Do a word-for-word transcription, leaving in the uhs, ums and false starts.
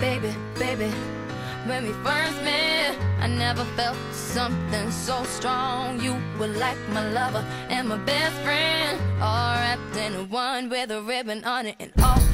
Baby, baby, when we first met, I never felt something so strong. You were like my lover and my best friend, all wrapped in one with a ribbon on it. And all